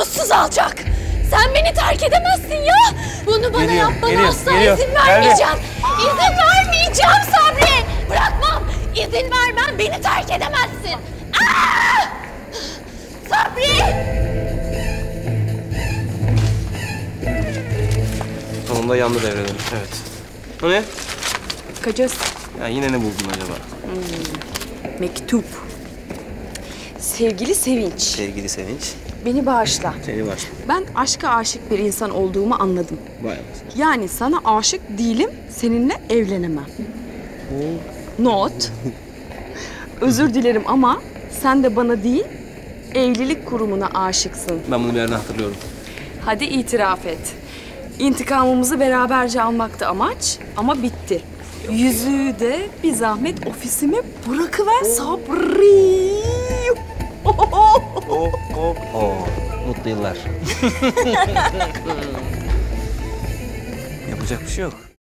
Namussuz alçak! Sen beni terk edemezsin ya! Bunu bana yapmana asla izin vermeyeceğim! İzin vermeyeceğim Sabri! Bırakmam! İzin vermem, beni terk edemezsin! Aa! Sabri! Sonunda yandı devreleri, evet. O ne? Bakacağız. Ya yine ne buldun acaba? Mektup. Sevgili Sevinç. Sevgili Sevinç. Beni bağışla. Seni var. Ben aşka aşık bir insan olduğumu anladım. Vay anasını. Yani sana aşık değilim, seninle evlenemem. Not. Özür dilerim ama sen de bana değil, evlilik kurumuna aşıksın. Ben bunu bir yerden hatırlıyorum. Hadi itiraf et. İntikamımızı beraberce almaktı amaç ama bitti. Yüzüğü de bir zahmet ofisime bırakıver Sabri. Mutlu yıllar. Yapacak bir şey yok.